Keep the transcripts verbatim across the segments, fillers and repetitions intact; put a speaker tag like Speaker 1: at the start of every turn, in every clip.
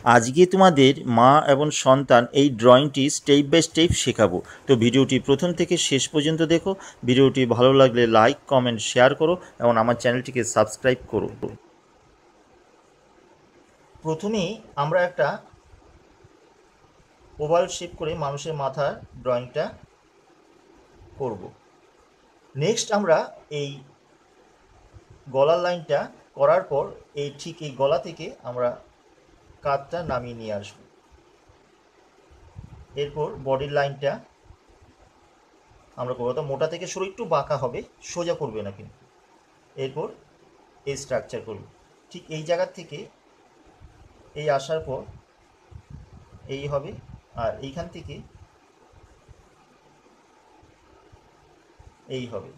Speaker 1: আজকে তোমাদের মা এবং সন্তান এই ড্রয়িংটি স্টেপ বাই স্টেপ শেখাবো। তো ভিডিওটি প্রথম থেকে শেষ পর্যন্ত দেখো। ভিডিওটি ভালো লাগলে লাইক কমেন্ট শেয়ার করো এবং আমার চ্যানেলটিকে সাবস্ক্রাইব করো। প্রথমেই আমরা একটা ওভাল শেপ করে মানুষের মাথার ড্রয়িংটা করব। নেক্সট আমরা এই গলার লাইনটা করার পর এই ঠিক এই গলা থেকে আমরা কাঁধটা নামিয়ে নিয়ে আসব। এরপর বডির লাইনটা আমরা করবো, তো মোটা থেকে সরু একটু বাঁকা হবে, সোজা করবে না কিন্তু। এরপর এই স্ট্রাকচার করব। ঠিক এই জায়গার থেকে এই আসার পর এই হবে, আর এইখান থেকে এই হবে।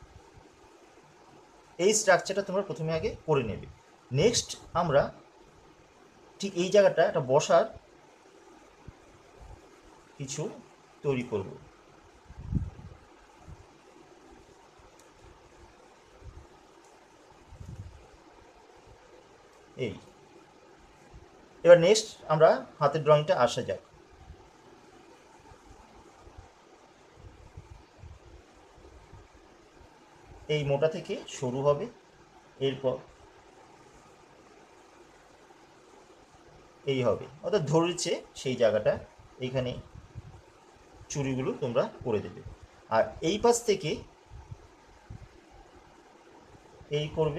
Speaker 1: এই স্ট্রাকচারটা তোমরা প্রথমে আগে করে নেবে। নেক্সট আমরা ঠিক এই জায়গাটা একটা বসার কিছু তৈরি করব। এই এবার নেক্সট আমরা হাতের ড্রয়িংটা আসা যাক। এই মোটা থেকে শুরু হবে, এরপর এই হবে, অর্থাৎ ধরেছে সেই জায়গাটা এইখানে চুড়িগুলো তোমরা করে দেবে। আর এই পাশ থেকে এই করবে,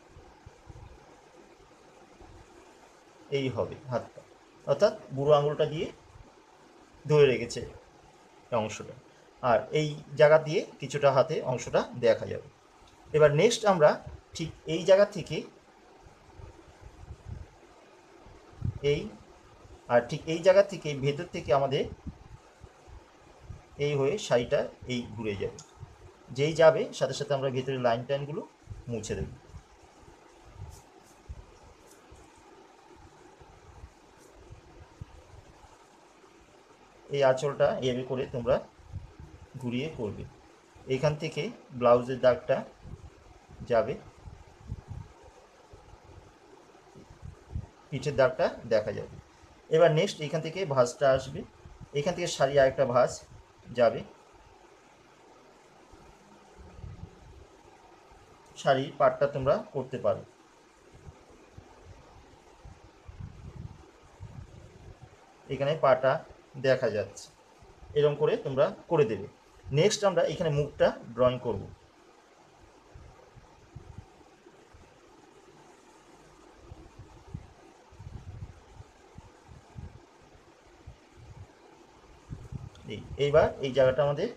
Speaker 1: এই হবে হাতটা, অর্থাৎ বুড়ো আঙুলটা দিয়ে ধরে রেখেছে অংশটা, আর এই জায়গা দিয়ে কিছুটা হাতে অংশটা দেখা যাবে। এবার নেক্সট আমরা ঠিক এই জায়গা থেকে এই, আর ঠিক এই জায়গা থেকে ভেতর থেকে আমাদের এই হয়ে শাড়িটা এই ঘুরে যাবে। যেই যাবে সাথে সাথে আমরা ভেতরের লাইন টাইনগুলো মুছে দেব। এই আঁচলটা এভাবে করে তোমরা ঘুরিয়ে করবে। এইখান থেকে ব্লাউজের দাগটা যাবে, পিঠের দাগটা দেখা যাবে। এবার নেক্সট এইখান থেকে ভাঁজটা আসবে, এখান থেকে শাড়ি আরেকটা ভাঁজ যাবে, শাড়ির পাটটা তোমরা করতে পারো। এখানে পাটা দেখা যাচ্ছে, এরকম করে তোমরা করে দেবে। নেক্সট আমরা এখানে মুখটা ড্রয়িং করব। এই এইবার এই জায়গাটা আমাদের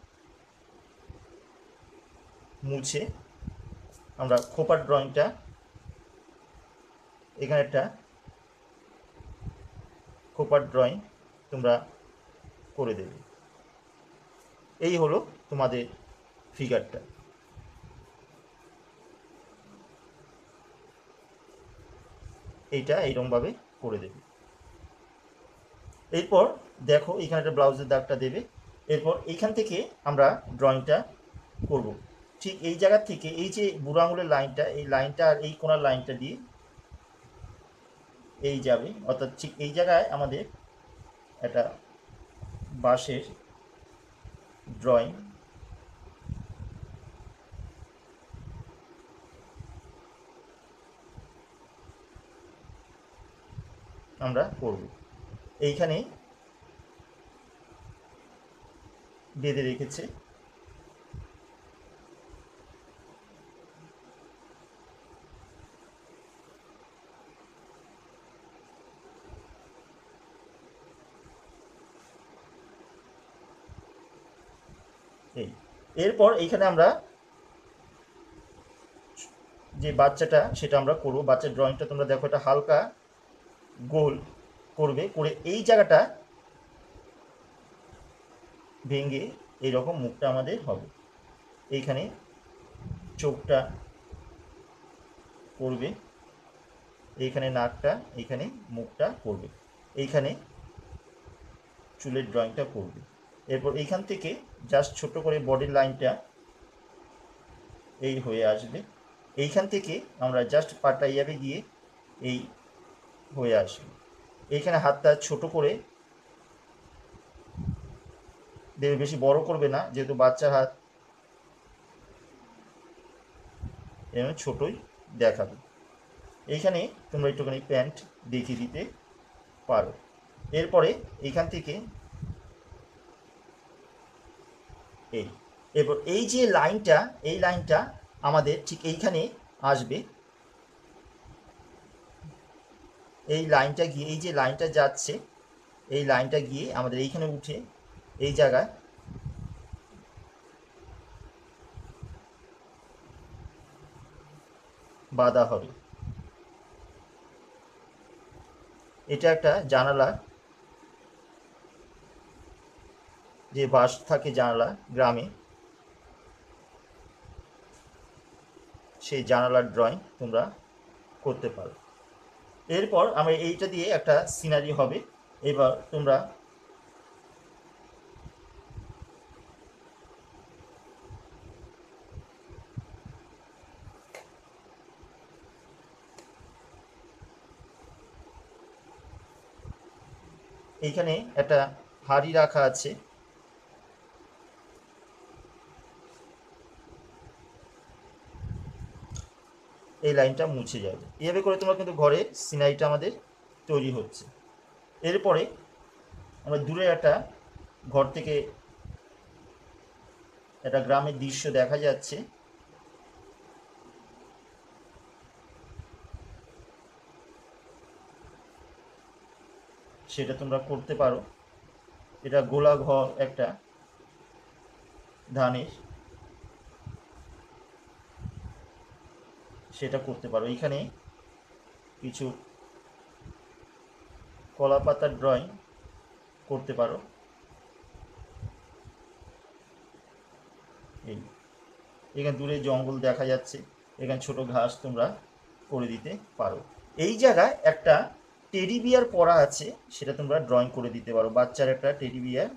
Speaker 1: মুছে আমরা খোপার ড্রয়িংটা এখানে একটা খোপার ড্রয়িং তোমরা করে দেবে। এই হলো তোমাদের ফিগারটা। এইটা এইরকমভাবে করে দেবে। এরপর দেখো এখানে একটা ব্লাউজের দাগটা দেবে। এরপর এইখান থেকে আমরা ড্রয়িংটা করব। ঠিক এই জায়গা থেকে এই যে বুড়ো আঙুলের লাইনটা, এই লাইনটা আর এই কোনার লাইনটা দিয়ে এই যাবে, অর্থাৎ ঠিক এই জায়গায় আমাদের একটা বাঁশের ড্রয়িং আমরা করব। এইখানে বেঁধে রেখেছে। এই এরপর এইখানে আমরা যে বাচ্চাটা সেটা আমরা করব। বাচ্চার ড্রয়িংটা তোমরা দেখো, এটা হালকা গোল করবে, করে এই জায়গাটা ভেঙে এইরকম মুখটা আমাদের হবে। এইখানে চোখটা করবে, এইখানে নাকটা, এইখানে মুখটা করবে, এইখানে চুলের ড্রয়িংটা করবে। এরপর এইখান থেকে জাস্ট ছোট করে বডির লাইনটা এই হয়ে আসবে। এইখান থেকে আমরা জাস্ট পাটা এইভাবে গিয়ে এই হয়ে আসবে। এইখানে হাতটা ছোট করে দেবে, বেশি বড় করবে না, যেহেতু বাচ্চার হাত, এমন ছোটই দেখাবে। এইখানে তোমরা একটুখানি প্যান্ট দেখিয়ে দিতে পারো। এরপরে এইখান থেকে এই, এরপর এই যে লাইনটা, এই লাইনটা আমাদের ঠিক এইখানে আসবে। এই লাইনটা গিয়ে, এই যে লাইনটা যাচ্ছে, এই লাইনটা গিয়ে আমাদের এইখানে উঠে এই জায়গায় বাঁধা হবে। এটা একটা জানালা, যে বাঁশ থাকে জানালা গ্রামে, সেই জানালার ড্রয়িং তোমরা করতে পারো। এরপর আমরা এইটা দিয়ে একটা সিনারি হবে। এবার তোমরা এইখানে একটা হাঁড়ি রাখা আছে, এই লাইনটা মুছে যাবে। এভাবে করে তোমরা কিন্তু ঘরে সিনারিটা আমাদের তৈরি হচ্ছে। এরপরে আমরা দূরে একটা ঘর থেকে একটা গ্রামের দৃশ্য দেখা যাচ্ছে। সেটা তোমরা করতে পারো। এটা গোলা ঘর একটা ধানের, সেটা করতে পারো। এখানে কিছু কলা পাতার ড্রয়িং করতে পারো। এই এখানে দূরে জঙ্গল দেখা যাচ্ছে, এখানে ছোট ঘাস তোমরা করে দিতে পারো। এই জায়গায় একটা টেডি বিয়ার পরা আছে, সেটা তোমরা ড্রয়িং করে দিতে পারো, বাচ্চার একটা টেডি বিয়ার।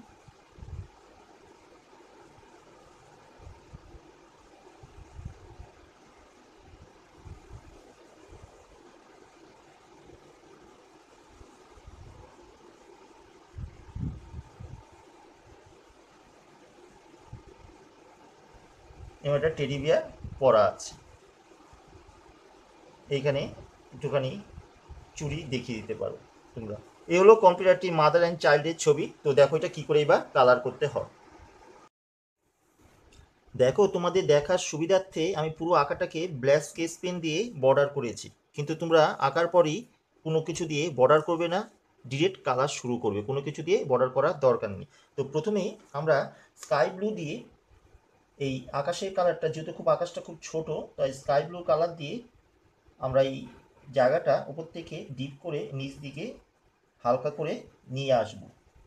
Speaker 1: এবং একটা টেডি বিয়ার পরা আছে। এইখানে একটুখানি চুড়ি দেখিয়ে দিতে পারো তোমরা। এই হলো কম্পিউটারটি মাদার অ্যান্ড চাইল্ডের ছবি। তো দেখো এটা কী করে এবার কালার করতে হয়। দেখো তোমাদের দেখার সুবিধার্থে আমি পুরো আঁকাটাকে ব্ল্যাক স্কেচ পেন দিয়ে বর্ডার করেছি, কিন্তু তোমরা আঁকার পরই কোনো কিছু দিয়ে বর্ডার করবে না, ডিরেক্ট কালার শুরু করবে, কোনো কিছু দিয়ে বর্ডার করার দরকার নেই। তো প্রথমেই আমরা স্কাই ব্লু দিয়ে এই আকাশের কালারটা, যেহেতু খুব আকাশটা খুব ছোট, তাই স্কাই ব্লু কালার দিয়ে আমরা এই জায়গাটা উপর থেকে ডিপ করে নিচ দিকে হালকা করে নিয়ে আসব।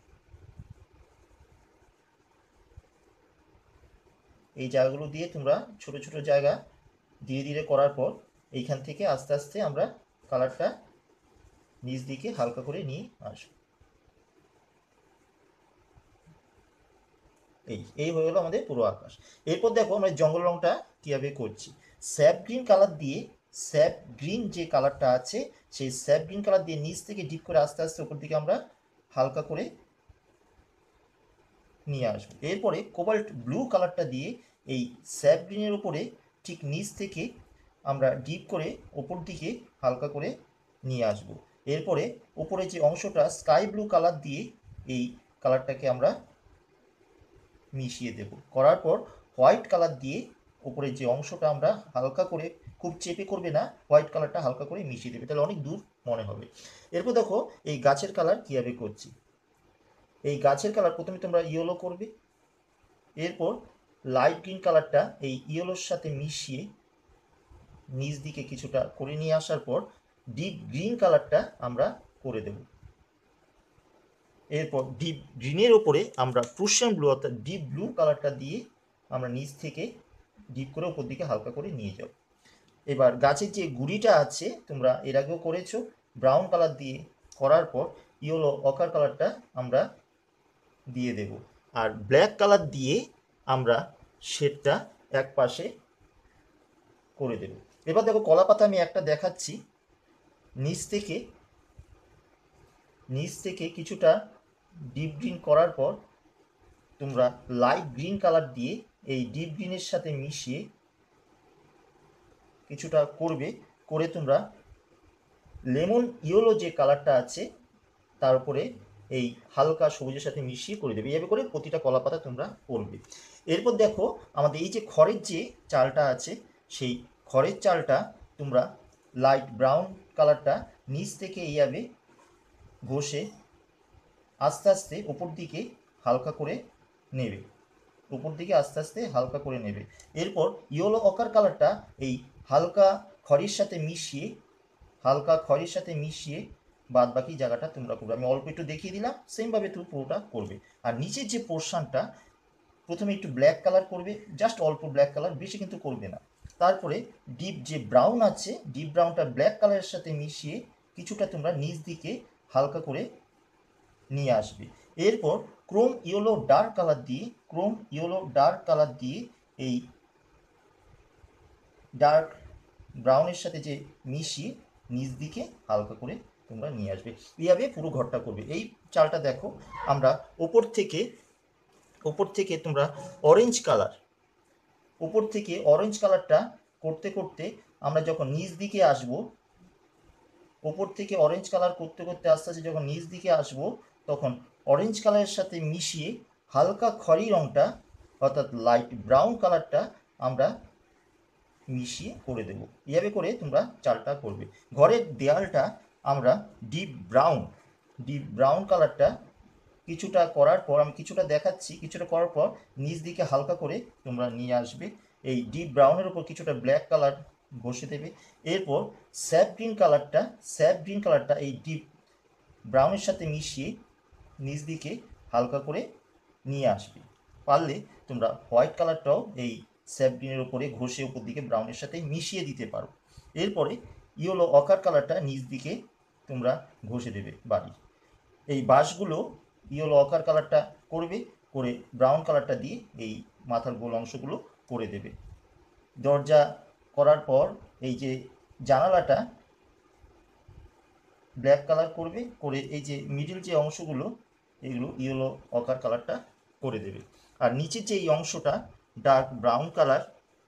Speaker 1: এই জায়গাগুলো দিয়ে তোমরা ছোট ছোট জায়গা ধীরে ধীরে করার পর এইখান থেকে আস্তে আস্তে আমরা কালারটা নিচ দিকে হালকা করে নিয়ে আসব। এই এই হয়ে গেলো আমাদের পুরো আকাশ। এরপর দেখো আমরা জঙ্গল রঙটা কীভাবে করছি। স্যাপ গ্রিন কালার দিয়ে, স্যাপ গ্রিন যে কালারটা আছে সেই স্যাপ গ্রিন কালার দিয়ে নিচ থেকে ডিপ করে আস্তে আস্তে উপর দিকে আমরা হালকা করে নিয়ে আসবো। এরপরে কোবাল্ট ব্লু কালারটা দিয়ে এই স্যাপ গ্রিনের উপরে ঠিক নিচ থেকে আমরা ডিপ করে ওপর দিকে হালকা করে নিয়ে আসব। এরপরে উপরে যে অংশটা স্কাই ব্লু কালার দিয়ে এই কালারটাকে আমরা মিশিয়ে দেব। করার পর হোয়াইট কালার দিয়ে উপরে যে অংশটা আমরা হালকা করে, খুব চেপে করবে না, হোয়াইট কালারটা হালকা করে মিশিয়ে দেবে, তাহলে অনেক দূর মনে হবে। এরপর দেখো এই গাছের কালার কীভাবে করছি। এই গাছের কালার প্রথমে তোমরা ইয়েলো করবে, এরপর লাইট গ্রিন কালারটা এই ইয়েলোর সাথে মিশিয়ে নিচ দিকে কিছুটা করে নিয়ে আসার পর ডিপ গ্রিন কালারটা আমরা করে দেব। এরপর ডিপ গ্রিনের ওপরে আমরা প্রুশিয়ান ব্লু অর্থাৎ ডিপ ব্লু কালারটা দিয়ে আমরা নিচ থেকে ডিপ করে ওপর দিকে হালকা করে নিয়ে যাব। এবার গাছের যে গুঁড়িটা আছে তোমরা এর আগেও করেছো, ব্রাউন কালার দিয়ে করার পর ইয়েলো অকার কালারটা আমরা দিয়ে দেব, আর ব্ল্যাক কালার দিয়ে আমরা শেডটা এক পাশে করে দেব। এবার দেখো কলা পাতা আমি একটা দেখাচ্ছি, নিচ থেকে নিচ থেকে কিছুটা ডিপ গ্রিন করার পর তোমরা লাইট গ্রিন কালার দিয়ে এই ডিপ গ্রিনের সাথে মিশিয়ে কিছুটা করবে, করে তোমরা লেমন ইয়েলো যে কালারটা আছে তার উপরে এই হালকা সবুজের সাথে মিশিয়ে করে দেবে। এইভাবে করে প্রতিটা কলা পাতা তোমরা করবে। এরপর দেখো আমাদের এই যে খড়ের যে চালটা আছে সেই খড়ের চালটা তোমরা লাইট ব্রাউন কালারটা নিচ থেকে এইভাবে ঘষে আস্তে আস্তে উপর দিকে হালকা করে নেবে, উপর দিকে আস্তে আস্তে হালকা করে নেবে। এরপর ইয়েলো অকার কালারটা এই হালকা খড়ের সাথে মিশিয়ে হালকা খড়ের সাথে মিশিয়ে বাদ বাকি জায়গাটা তোমরা করবে। আমি অল্প একটু দেখিয়ে দিলাম, সেমভাবে তুমি পুরোটা করবে। আর নিচের যে পোর্শনটা প্রথমে একটু ব্ল্যাক কালার করবে, জাস্ট অল্প ব্ল্যাক কালার, বেশি কিন্তু করবে না। তারপরে ডিপ যে ব্রাউন আছে ডিপ ব্রাউনটা ব্ল্যাক কালারের সাথে মিশিয়ে কিছুটা তোমরা নিচ দিকে হালকা করে নিয়ে আসবে। এরপর ক্রোম ইয়েলো ডার্ক কালার দিয়ে ক্রোম ইয়েলো ডার্ক কালার দিয়ে এই ডার্ক ব্রাউনের সাথে যে মিশিয়ে নিচ দিকে হালকা করে তোমরা নিয়ে আসবে। এইভাবে পুরো ঘরটা করবে। এই চালটা দেখো আমরা ওপর থেকে ওপর থেকে তোমরা অরেঞ্জ কালার ওপর থেকে অরেঞ্জ কালারটা করতে করতে আমরা যখন নিচ দিকে আসব, ওপর থেকে অরেঞ্জ কালার করতে করতে আস্তে আস্তে যখন নিচ দিকে আসব তখন অরেঞ্জ কালারের সাথে মিশিয়ে হালকা খয়েরি রঙটা অর্থাৎ লাইট ব্রাউন কালারটা আমরা মিশিয়ে করে দেব। এভাবে করে তোমরা চালটা করবে। ঘরের দেয়ালটা আমরা ডিপ ব্রাউন ডিপ ব্রাউন কালারটা কিছুটা করার পর আমি কিছুটা দেখাচ্ছি, কিছুটা করার পর নিচ দিকে হালকা করে তোমরা নিয়ে আসবে। এই ডিপ ব্রাউনের উপর কিছুটা ব্ল্যাক কালার ঘষে দেবে। এরপর স্যাপ গ্রিন কালারটা স্যাপ গ্রিন কালারটা এই ডিপ ব্রাউনের সাথে মিশিয়ে নিচ দিকে হালকা করে নিয়ে আসবে। পারলে তোমরা হোয়াইট কালারটাও এই স্যাপ গ্রিনের উপরে ঘষে উপর দিকে ব্রাউনের সাথে মিশিয়ে দিতে পারো। এরপরে ইয়েলো অকার কালারটা নিচ দিকে তোমরা ঘষে দেবে বাড়ি। এই বাঁশগুলো ইয়েলো অকার কালারটা করবে, করে ব্রাউন কালারটা দিয়ে এই মাথার গোল অংশগুলো করে দেবে। দরজা করার পর এই যে জানালাটা ব্ল্যাক কালার করবে, করে এই যে মিডিল যে অংশগুলো এগুলো ইয়েলো অকার কালারটা করে দেবে। আর নিচের যে এই অংশটা ডার্ক ব্রাউন কালার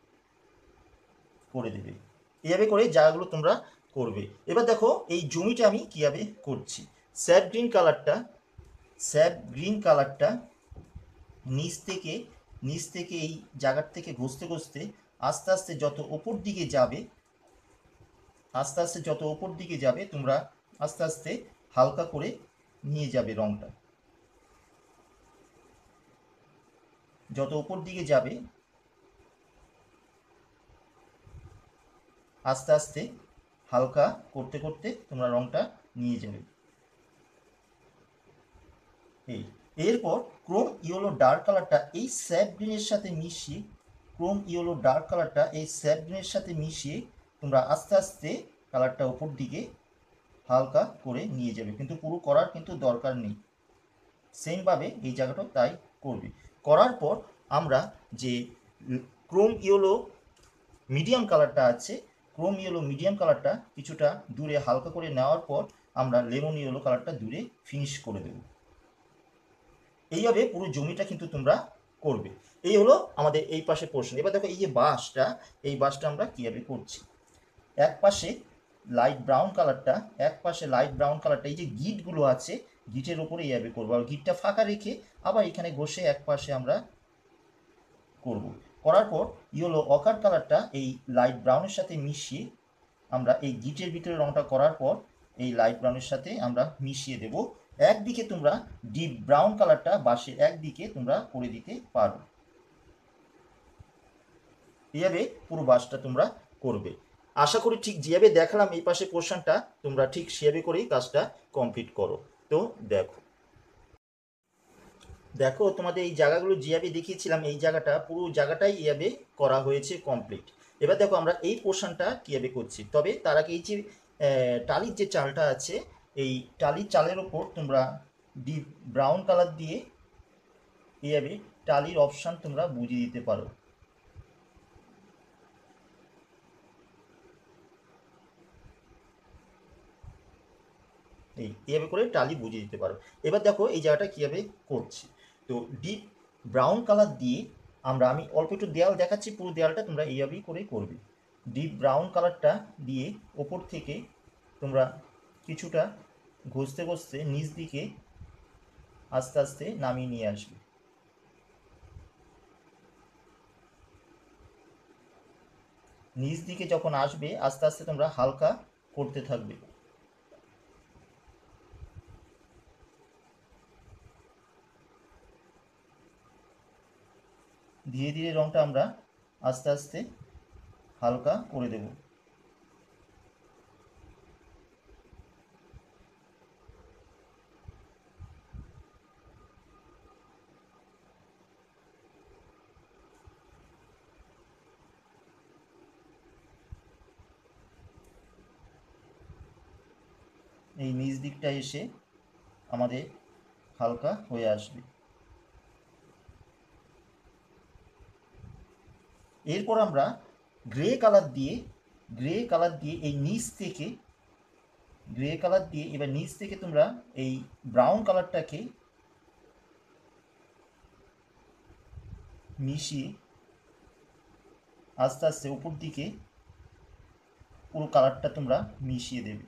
Speaker 1: করে দেবে। এইভাবে করে জায়গাগুলো তোমরা করবে। এবার দেখো এই জমিটা আমি কীভাবে করছি। স্যাপ গ্রিন কালারটা স্যাপ গ্রিন কালারটা নিচ থেকে নিচ থেকে এই জায়গার থেকে ঘষতে ঘষতে আস্তে আস্তে যত ওপর দিকে যাবে আস্তে আস্তে যত ওপর দিকে যাবে তোমরা আস্তে আস্তে হালকা করে নিয়ে যাবে রঙটা। যত ওপর দিকে যাবে আস্তে আস্তে হালকা করতে করতে তোমরা রঙটা নিয়ে যাবে। এই এরপর ক্রোম ইয়েলো ডার্ক কালারটা এই স্যাপ গ্রিনের সাথে মিশিয়ে ক্রোম ইয়েলো ডার্ক কালারটা এই স্যাপ গ্রিনের সাথে মিশিয়ে তোমরা আস্তে আস্তে কালারটা ওপর দিকে হালকা করে নিয়ে যাবে, কিন্তু পুরো করার কিন্তু দরকার নেই। সেমভাবে এই জায়গাটাও তাই করবে। করার পর আমরা যে ক্রোম ইয়েলো মিডিয়াম কালারটা আছে ক্রোম ইয়েলো মিডিয়াম কালারটা কিছুটা দূরে হালকা করে নেওয়ার পর আমরা লেমন ইয়েলো কালারটা দূরে ফিনিশ করে দেব। এইভাবে পুরো জমিটা কিন্তু তোমরা করবে। এই হলো আমাদের এই পাশে পোর্শন। এবার দেখো এই যে বাঁশটা এই বাঁশটা আমরা কীভাবে করছি। এক পাশে লাইট ব্রাউন কালারটা এক পাশে লাইট ব্রাউন কালারটা এই যে গিটগুলো আছে গিটের উপরে এইভাবে করবো। আর গিটটা ফাঁকা রেখে আবার এখানে ঘষে এক পাশে আমরা করব। করার পর ইয়েলো অকার কালারটা এই লাইট ব্রাউনের সাথে মিশিয়ে আমরা এই গিটের ভিতরে রঙটা করার পর এই লাইট ব্রাউনের সাথে আমরা মিশিয়ে দেব। একদিকে তোমরা ডিপ ব্রাউন কালারটা বাঁশের একদিকে তোমরা করে দিতে পারো। এইভাবে পুরো বাঁশটা তোমরা করবে। আশা করি ঠিক যেভাবে দেখালাম এই পাশে পোর্শনটা তোমরা ঠিক সেভাবে করেই কাজটা কমপ্লিট করো। তো দেখো দেখো তোমাদের এই জায়গাগুলো যেভাবে দেখিয়েছিলাম এই জায়গাটা পুরো জায়গাটাই এইভাবে করা হয়েছে কমপ্লিট। এবার দেখো আমরা এই পোর্শনটা কীভাবে করছি। তবে তার আগে এই যে টালির যে চালটা আছে এই টালির চালের ওপর তোমরা ডিপ ব্রাউন কালার দিয়ে এইভাবে টালির অপশান তোমরা বুঝিয়ে দিতে পারো। এই এইভাবে করে টালি বুঝিয়ে দিতে পারো। এবার দেখো এই জায়গাটা কীভাবে করছি। তো ডিপ ব্রাউন কালার দিয়ে আমরা, আমি অল্প একটু দেয়াল দেখাচ্ছি, পুরো দেয়ালটা তোমরা এইভাবেই করে করবে। ডিপ ব্রাউন কালারটা দিয়ে ওপর থেকে তোমরা কিছুটা ঘষতে ঘষতে নিচ দিকে আস্তে আস্তে নামিয়ে নিয়ে আসবে। নিচ দিকে যখন আসবে আস্তে আস্তে তোমরা হালকা করতে থাকবে। ধীরে ধীরে রঙটা আমরা আস্তে আস্তে হালকা করে দেব। এই নিচ দিকটা এসে আমাদের হালকা হয়ে আসবে। এরপর আমরা গ্রে কালার দিয়ে গ্রে কালার দিয়ে এই নিচ থেকে গ্রে কালার দিয়ে এবার নিচ থেকে তোমরা এই ব্রাউন কালারটাকে মিশিয়ে আস্তে আস্তে উপর দিকে পুরো কালারটা তোমরা মিশিয়ে দেবে।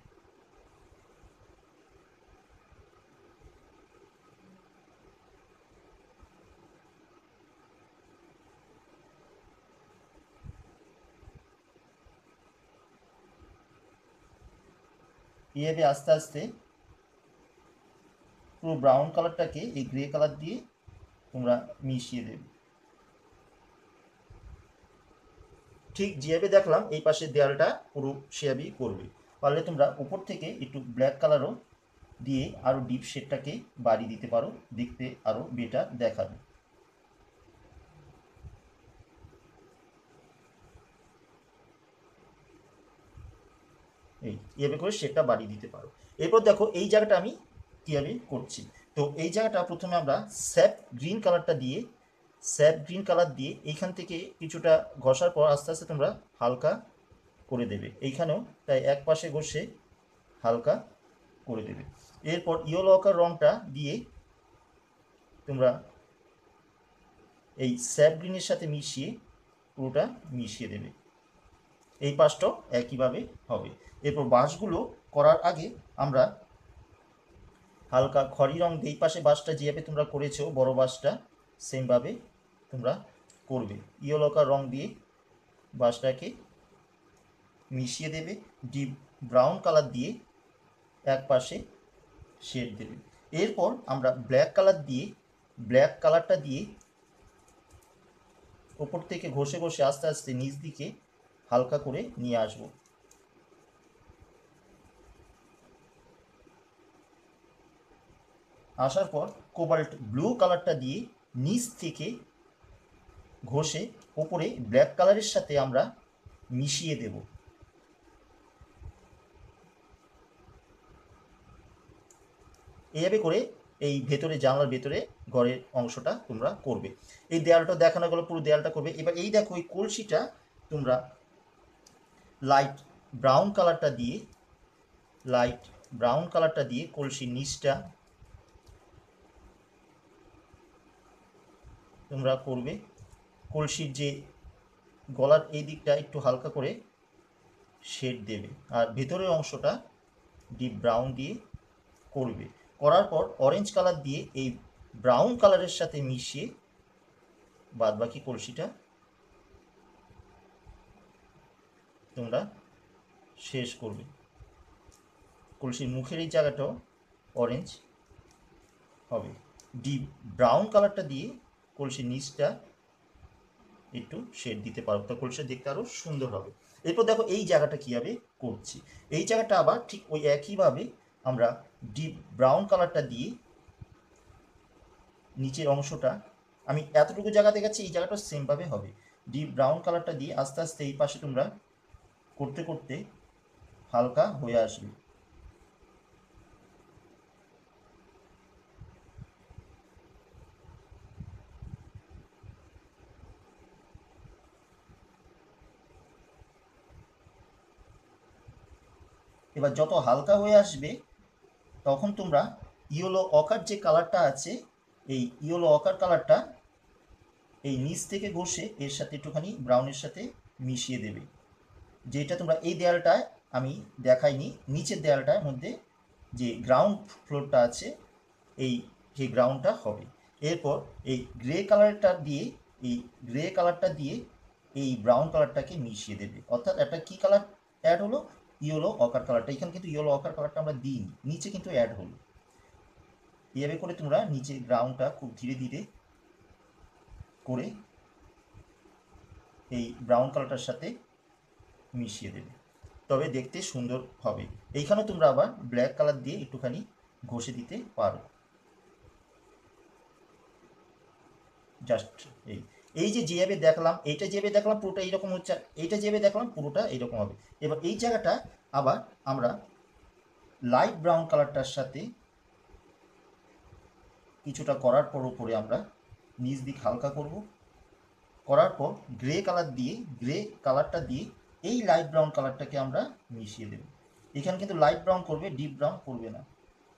Speaker 1: এইভাবে আস্তে আস্তে পুরো ব্রাউন কালারটাকে এই গ্রে কালার দিয়ে তোমরা মিশিয়ে দেবে। ঠিক যেভাবে দেখলাম এই পাশের দেয়ালটা পুরো সেভাবেই করবে। পারলে তোমরা উপর থেকে একটু ব্ল্যাক কালারও দিয়ে আরও ডিপ শেডটাকে বাড়িয়ে দিতে পারো, দেখতে আরও বেটার দেখাবে। এই এভাবে করে শেডটা বাড়িয়ে দিতে পারো। এরপর দেখো এই জায়গাটা আমি কীভাবে করছি। তো এই জায়গাটা প্রথমে আমরা স্যাপ গ্রিন কালারটা দিয়ে স্যাপ গ্রিন কালার দিয়ে এইখান থেকে কিছুটা ঘষার পর আস্তে আস্তে তোমরা হালকা করে দেবে। এইখানেও তাই এক পাশে ঘষে হালকা করে দেবে। এরপর ইয়েলো আকার রঙটা দিয়ে তোমরা এই স্যাপ গ্রিনের সাথে মিশিয়ে পুরোটা মিশিয়ে দেবে। এই পাশটাও একইভাবে হবে। এরপর বাঁশগুলো করার আগে আমরা হালকা খড়ি রং দিয়ে, এই পাশে বাঁশটা যেভাবে তোমরা করেছো বড় বাঁশটা সেমভাবে তোমরা করবে। ইয়েলো আকার রং দিয়ে বাঁশটাকে মিশিয়ে দেবে। ডিপ ব্রাউন কালার দিয়ে এক পাশে শেড দেবে। এরপর আমরা ব্ল্যাক কালার দিয়ে ব্ল্যাক কালারটা দিয়ে ওপর থেকে ঘষে ঘষে আস্তে আস্তে নিচ দিকে হালকা করে নিয়ে আসবো। আসার পর কোবাল্ট ব্লু কালারটা দিয়ে নিচ থেকে ঘষে ওপরে ব্ল্যাক কালারের সাথে আমরা মিশিয়ে দেব। এইভাবে করে এই ভেতরে জানলার ভেতরে ঘরের অংশটা তোমরা করবে। এই দেয়ালটা দেখানো গেলো, পুরো দেয়ালটা করবে। এবার এই দেখো এই কলসিটা তোমরা লাইট ব্রাউন কালারটা দিয়ে লাইট ব্রাউন কালারটা দিয়ে কলসির নিচটা তোমরা করবে। কলসির যে গলার এই দিকটা একটু হালকা করে শেড দেবে, আর ভেতরের অংশটা ডিপ ব্রাউন দিয়ে করবে। করার পর অরেঞ্জ কালার দিয়ে এই ব্রাউন কালারের সাথে মিশিয়ে বাদবাকি কলসিটা তোমরা শেষ করবে। কলসির মুখের এই জায়গাটাও অরেঞ্জ হবে। ডিপ ব্রাউন কালারটা দিয়ে কলসির নিচটা একটু শেড দিতে পারো, তো কলসিটা দেখতে আরও সুন্দর হবে। এরপর দেখো এই জায়গাটা কীভাবে করছি। এই জায়গাটা আবার ঠিক ওই একইভাবে আমরা ডিপ ব্রাউন কালারটা দিয়ে নিচের অংশটা, আমি এতটুকু জায়গা দেখাচ্ছি, এই জায়গাটা সেমভাবে হবে। ডিপ ব্রাউন কালারটা দিয়ে আস্তে আস্তে এই পাশে তোমরা করতে করতে হালকা হয়ে আসবে। এবার যত হালকা হয়ে আসবে তখন তোমরা ইয়েলো অকার যে কালারটা আছে, এই ইয়েলো অকার কালারটা এই নিচ থেকে ঘষে এর সাথে একটুখানি ব্রাউনের সাথে মিশিয়ে দেবে। যেটা তোমরা এই দেয়ালটায় আমি দেখাইনি, নিচের দেয়ালটার মধ্যে যে গ্রাউন্ড ফ্লোরটা আছে এই যে গ্রাউন্ডটা হবে। এরপর এই গ্রে কালারটা দিয়ে এই গ্রে কালারটা দিয়ে এই ব্রাউন কালারটাকে মিশিয়ে দেবে। অর্থাৎ একটা কী কালার অ্যাড হলো? ইয়েলো অকার কালারটা। এখানে কিন্তু ইয়েলো অকার কালারটা আমরা দিইনি, নিচে কিন্তু অ্যাড হলো। এভাবে করে তোমরা নিচে গ্রাউন্ডটা খুব ধীরে ধীরে করে এই ব্রাউন কালারটার সাথে মিশিয়ে দেবে, তবে দেখতে সুন্দর হবে। এইখানে তোমরা আবার ব্ল্যাক কালার দিয়ে একটুখানি ঘষে দিতে পারো। জাস্ট এই এই যে যেভাবে দেখলাম, এইটা যেভাবে দেখলাম পুরোটা এইরকম হচ্ছে, এইটা যেভাবে দেখলাম পুরোটা এইরকম হবে। এবার এই জায়গাটা আবার আমরা লাইট ব্রাউন কালারটার সাথে কিছুটা করার পর উপরে আমরা নিচ দিক হালকা করব, করার পর গ্রে কালার দিয়ে গ্রে কালারটা দিয়ে এই লাইট ব্রাউন কালারটাকে আমরা মিশিয়ে দেব। এখানে কিন্তু লাইট ব্রাউন করবে, ডিপ ব্রাউন করবে না।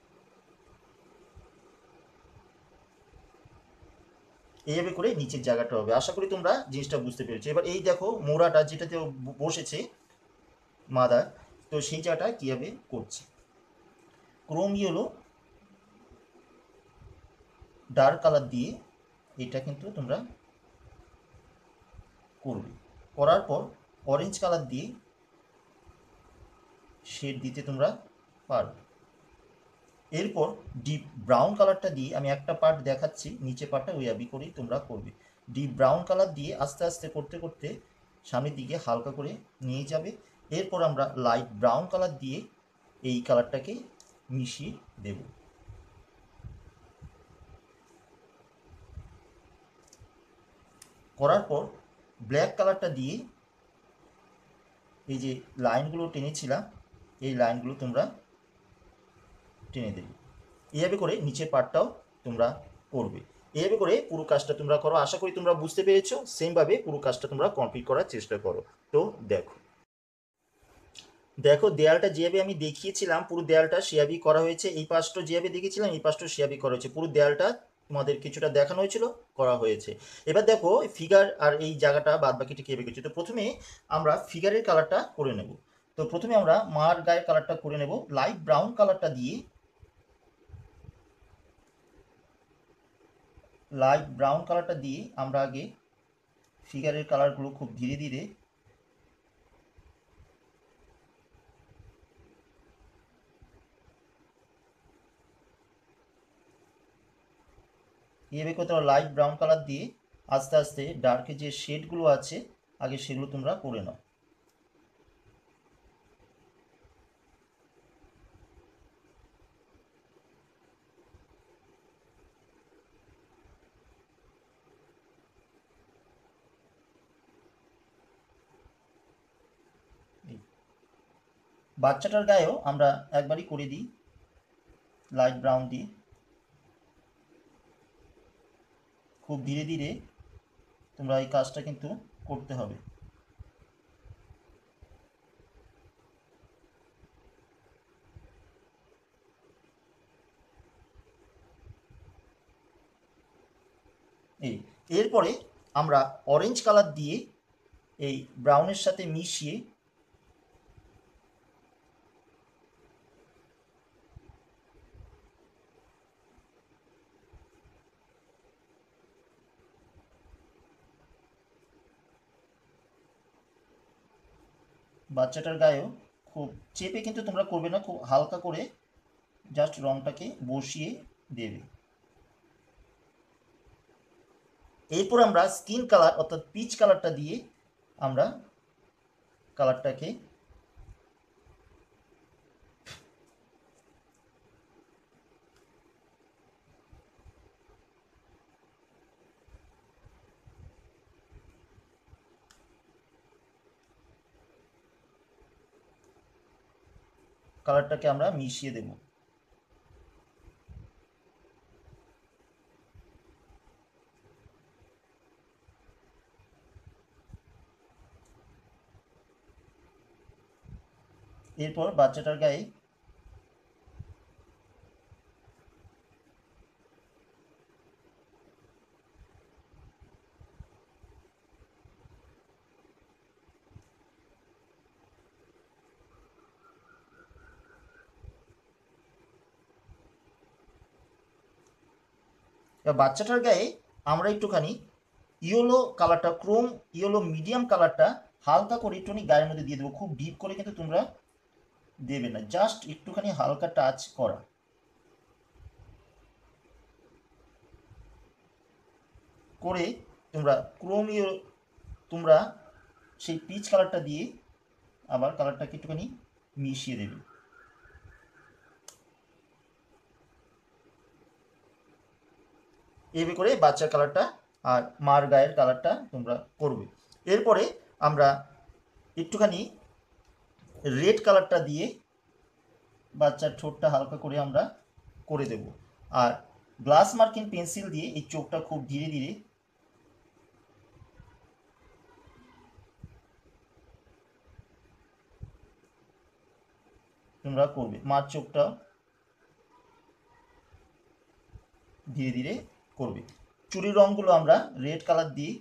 Speaker 1: এইভাবে করে নিচের জায়গাটা হবে। আশা করি তোমরা জিনিসটা বুঝতে পেরেছো। এবার এই দেখো মোড়াটা যেটাতে বসেছে মাদার, তো সেই জায়গাটা কীভাবে করছে। ক্রোম ইয়েলো ডার্ক কালার দিয়ে এটা কিন্তু তোমরা করবে, করার পর অরেঞ্জ কালার দিয়ে শেড দিতে তোমরা পারো। এরপর ডিপ ব্রাউন কালারটা দিয়ে আমি একটা পার্ট দেখাচ্ছি, নিচে পার্টটা ওই আবি করেই তোমরা করবে। ডিপ ব্রাউন কালার দিয়ে আস্তে আস্তে করতে করতে সামনের দিকে হালকা করে নিয়ে যাবে। এরপর আমরা লাইট ব্রাউন কালার দিয়ে এই কালারটাকে মিশিয়ে দেব। করার পর ব্ল্যাক কালারটা দিয়ে এই যে লাইনগুলো টেনেছিলাম এই লাইনগুলো তোমরা টেনে দেবে। এইভাবে করে নিচের পার্টটাও তোমরা করবে। এইভাবে করে পুরো কাজটা তোমরা করো। আশা করি তোমরা বুঝতে পেরেছো। সেমভাবে পুরো কাজটা তোমরা কমপ্লিট করার চেষ্টা করো। তো দেখো দেখো দেয়ালটা যেভাবে আমি দেখিয়েছিলাম পুরো দেয়ালটা সেভাবেই করা হয়েছে। এই পাশটা যেভাবে দেখিয়েছিলাম এই পাশটা সেভাবেই করা হয়েছে। পুরো দেয়ালটা তোমাদের কিছুটা দেখানো হয়েছিল, করা হয়েছে। এবার দেখো ফিগার আর এই জায়গাটা বাদ বাকিটা কীভাবে করছে। তো প্রথমে আমরা ফিগারের কালারটা করে নেব। তো প্রথমে আমরা মার গায়ের কালারটা করে নেব লাইট ব্রাউন কালারটা দিয়ে। লাইট ব্রাউন কালারটা দিয়ে আমরা আগে ফিগারের কালারগুলো খুব ধীরে ধীরে এভাবে করে তোমরা লাইট ব্রাউন কালার দিয়ে আস্তে আস্তে ডার্কের যে শেডগুলো আছে আগে সেগুলো তোমরা করে নাও। বাচ্চাটার গায়েও আমরা একবারই করে দিই লাইট ব্রাউন দিয়ে। খুব ধীরে ধীরে তোমরা এই কাজটা কিন্তু করতে হবে। এই এরপরে আমরা অরেঞ্জ কালার দিয়ে এই ব্রাউনের সাথে মিশিয়ে বাচ্চাটার গায়েও খুব চেপে কিন্তু তোমরা করবে না, খুব হালকা করে জাস্ট রংটাকে বসিয়ে দেবে। এরপর আমরা স্কিন কালার অর্থাৎ পিচ কালারটা দিয়ে আমরা কালারটাকে কালারটাকে আমরা মিশিয়ে দেব। এরপর বাচ্চাটার গায়ে এবার বাচ্চাটার গায়ে আমরা একটুখানি ইয়েলো কালারটা, ক্রোম ইয়েলো মিডিয়াম কালারটা হালকা করে একটুখানি গায়ের মধ্যে দিয়ে দেবো। খুব ডিপ করে কিন্তু তোমরা দেবে না, জাস্ট একটুখানি হালকা টাচ করা। করে তোমরা ক্রোম ইয়েলো, তোমরা সেই পিচ কালারটা দিয়ে আবার কালারটাকে একটুখানি মিশিয়ে দেবে। এভাবে করে বাচ্চার কালারটা আর মার গায়ের কালারটা তোমরা করবে। এরপরে আমরা একটুখানি রেড কালারটা দিয়ে বাচ্চার ঠোঁটটা হালকা করে আমরা করে দেব। আর গ্লাস মার্কিং পেন্সিল দিয়ে এই চোখটা খুব ধীরে ধীরে তোমরা করবে। মার চোখটা ধীরে ধীরে করবে। চুড়ির রঙগুলো আমরা রেড কালার দিয়ে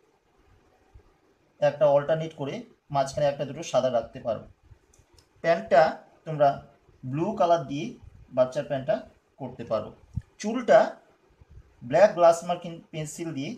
Speaker 1: একটা অল্টারনেট করে মাঝখানে একটা দুটো সাদা রাখতে পারো। প্যান্টটা তোমরা ব্লু কালার দিয়ে বাচ্চার প্যান্টটা করতে পারো। চুলটা ব্ল্যাক গ্লাস মার্কিং পেন্সিল দিয়ে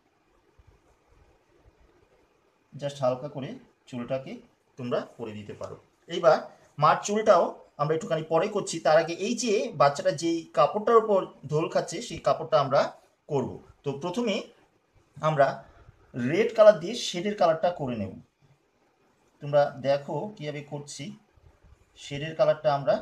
Speaker 1: জাস্ট হালকা করে চুলটাকে তোমরা করে দিতে পারো। এইবার মার চুলটাও আমরা একটুখানি পরে করছি, তার আগে এই যে বাচ্চাটা যেই কাপড়টার উপর ঢোল খাচ্ছে সেই কাপড়টা আমরা করব। তো প্রথমে আমরা রেড কালার দিয়ে শেডের কালারটা করে নেব। তোমরা দেখো কীভাবে করছি। শেডের কালারটা আমরা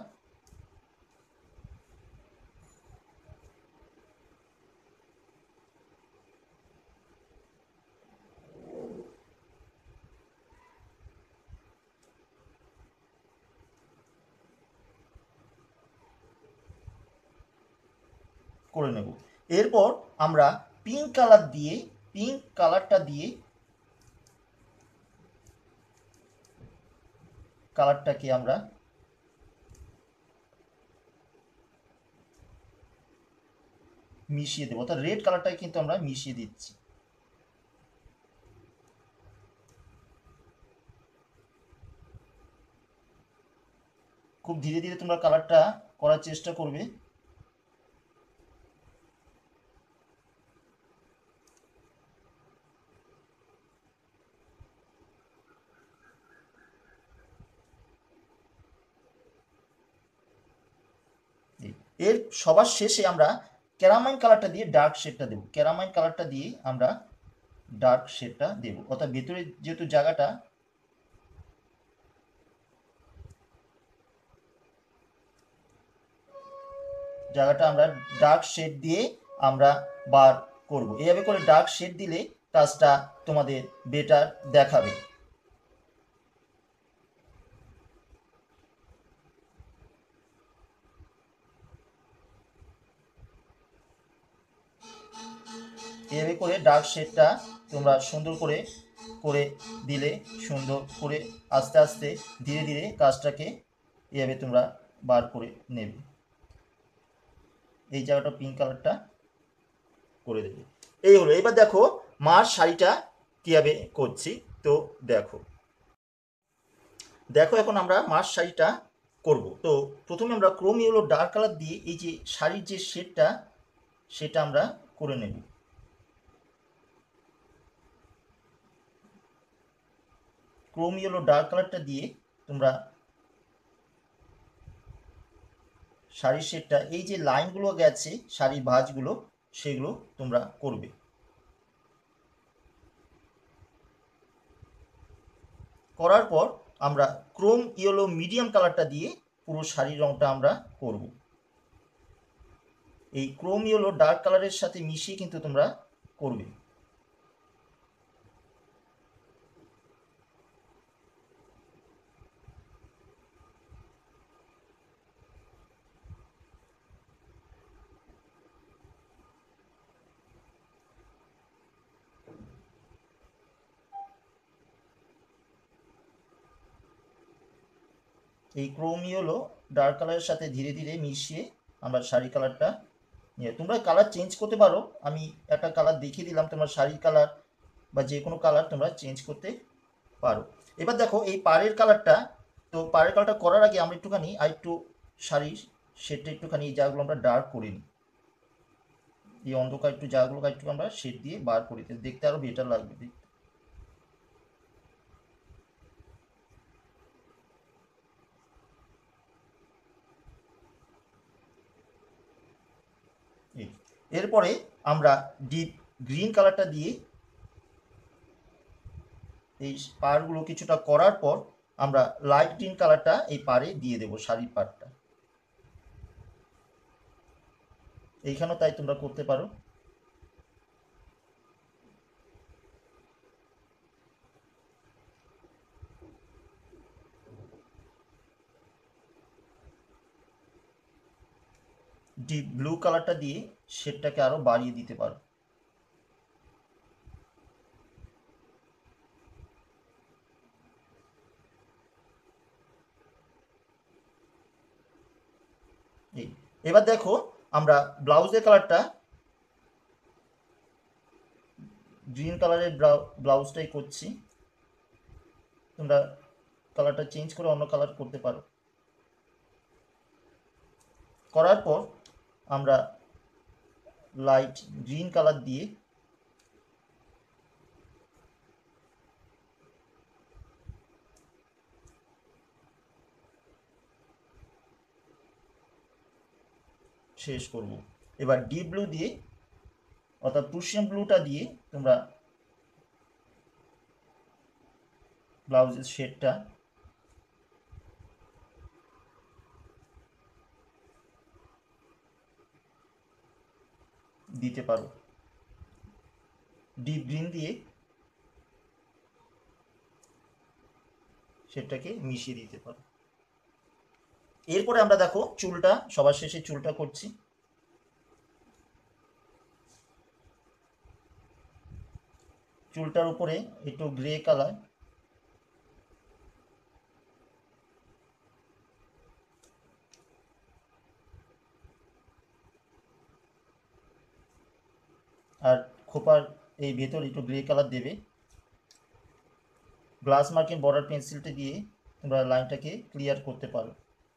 Speaker 1: করে নেব। এরপর আমরা পিঙ্ক কালার দিয়ে পিঙ্ক কালারটা দিয়ে কালারটাকে আমরা মিশিয়ে দেবো, অর্থাৎ রেড কালারটাকে কিন্তু আমরা মিশিয়ে দিচ্ছি। খুব ধীরে ধীরে তোমরা কালারটা করার চেষ্টা করবে। এর সবার শেষে আমরা ক্যারামাইন কালারটা দিয়ে ডার্ক শেডটা দেবো। ক্যারামাইন কালারটা দিয়ে আমরা ডার্ক শেডটা দেবো, অর্থাৎ ভেতরে যেহেতু জায়গাটা জায়গাটা আমরা ডার্ক শেড দিয়ে আমরা বার করব। এইভাবে করে ডার্ক শেড দিলে কাজটা তোমাদের বেটার দেখাবে। এভাবে করে ডার্ক শেডটা তোমরা সুন্দর করে করে দিলে সুন্দর করে আস্তে আস্তে ধীরে ধীরে কাজটাকে এভাবে তোমরা বার করে নেবে। এই জায়গাটা পিঙ্ক কালারটা করে দেবে। এই হলো। এবার দেখো মার শাড়িটা কীভাবে করছি। তো দেখো দেখো এখন আমরা মার শাড়িটা করব। তো প্রথমে আমরা ক্রোম ইয়েলো ডার্ক কালার দিয়ে এই যে শাড়ির যে শেডটা সেটা আমরা করে নেব। ক্রোম ইয়েলো ডার্ক কালারটা দিয়ে তোমরা শাড়ির শেডটা, এই যে লাইনগুলো গেছে শাড়ির ভাঁজগুলো, সেগুলো তোমরা করবে। করার পর আমরা ক্রোম ইয়েলো মিডিয়াম কালারটা দিয়ে পুরো শাড়ির রঙটা আমরা করব। এই ক্রোম ইয়েলো ডার্ক কালারের সাথে মিশিয়ে কিন্তু তোমরা করবে। এই ক্রোম ইয়েলো ডার্ক কালারের সাথে ধীরে ধীরে মিশিয়ে আমরা শাড়ি কালারটা নিয়ে, তোমরা কালার চেঞ্জ করতে পারো। আমি একটা কালার দেখিয়ে দিলাম, তোমরা শাড়ির কালার বা যে কোনো কালার তোমরা চেঞ্জ করতে পারো। এবার দেখো এই পাড়ের কালারটা, তো পাড়ের কালারটা করার আগে আমরা একটুখানি আর একটু শাড়ির শেডটা একটুখানি এই জায়গাগুলো আমরা ডার্ক করে নিই। এই অন্ধকার একটু জায়গাগুলো একটু আমরা শেড দিয়ে বার করে দিই, দেখতে আরো বেটার লাগবে দেখতে। এরপরে আমরা ডিপ গ্রিন কালারটা দিয়ে এই পাড়গুলো কিছুটা করার পর আমরা লাইট গ্রিন কালারটা এই পাড়ে দিয়ে দেবো, শাড়ির পাড়টা। এইখানেও তাই তোমরা করতে পারো। ডিপ ব্লু কালারটা দিয়ে শেডটাকে আরো বাড়িয়ে দিতে পারো। এই এবার দেখো আমরা ব্লাউজের কালারটা গ্রিন কালারের ব্লাউজটাই করছি, তোমরা কালারটা চেঞ্জ করে অন্য কালার করতে পারো। করার পর আমরা লাইট গ্রিন কালার দিয়ে শেষ করব। এবার ডিপ ব্লু দিয়ে অর্থাৎ প্রুশিয়ান ব্লুটা দিয়ে তোমরা ব্লাউজের শেডটা দিতে পারো। ডিপ গ্রিন দিয়ে শেডটাকে মিশিয়ে দিতে পারো। এরপরে আমরা দেখো চুলটা সবার শেষে চুলটা করছি। চুলটার উপরে একটু গ্রে কালার আর খোপার এই ভেতর একটু গ্রে কালার দেবে। গ্লাস মার্কিং বর্ডার পেন্সিলটা দিয়ে তোমরা লাইনটাকে ক্লিয়ার করতে পারো।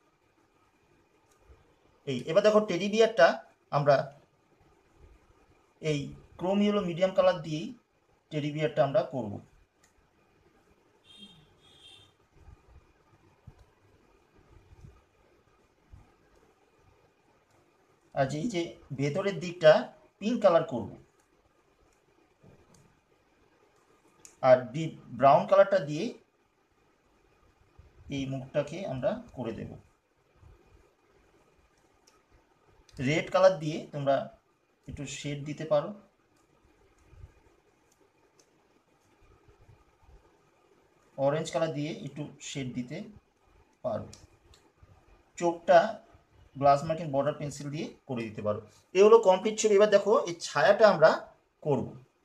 Speaker 1: এই এবার দেখো টেডি বিয়ারটা আমরা এই ক্রোম ইয়েলো মিডিয়াম কালার দিয়েই টেডি বিয়ারটা আমরা করব। আর এই যে ভেতরের দিকটা পিঙ্ক কালার করব, আর ডিপ ব্রাউন কালারটা দিয়ে এই মুখটাকে আমরা করে দেব। রেড কালার দিয়ে তোমরা একটু শেড দিতে পারো। অরেঞ্জ কালার দিয়ে একটু শেড দিতে পারো। চোখটা গ্লাস মার্কিং বর্ডার পেন্সিল দিয়ে করে দিতে পারো। এ হলো কমপ্লিট ছবি। এবার দেখো এই ছায়াটা আমরা করব।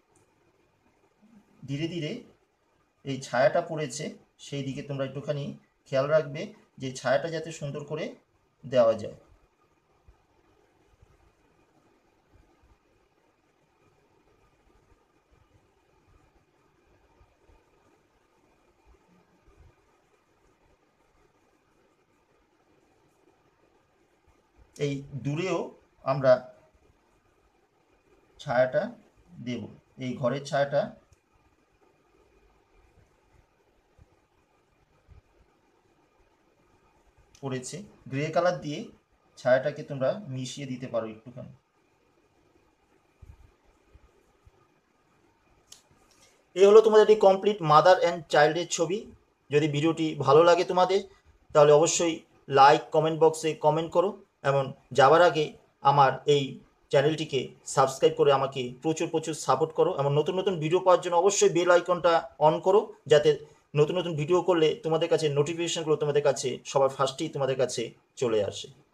Speaker 1: ধীরে ধীরে এই ছায়াটা পড়েছে সেই দিকে তোমরা একটুখানি খেয়াল রাখবে যে ছায়াটা যাতে সুন্দর করে দেওয়া যায়। এই দূরেও আমরা ছায়াটা দেব। এই ঘরের ছায়াটা পড়েছে, গ্রে কালার দিয়ে ছায়াটাকে তোমরা মিশিয়ে দিতে পারো একটুখানি। এই হলো তোমাদের এই কমপ্লিট মাদার অ্যান্ড চাইল্ডের ছবি। যদি ভিডিওটি ভালো লাগে তোমাদের তাহলে অবশ্যই লাইক কমেন্ট বক্সে কমেন্ট করো, এবং যাবার আগে আমার এই চ্যানেলটিকে সাবস্ক্রাইব করে আমাকে প্রচুর প্রচুর সাপোর্ট করো, এবং নতুন নতুন ভিডিও পাওয়ার জন্য অবশ্যই বেল আইকনটা অন করো, যাতে নতুন নতুন ভিডিও করলে তোমাদের কাছে নোটিফিকেশানগুলো তোমাদের কাছে সবার ফার্স্টেই তোমাদের কাছে চলে আসে।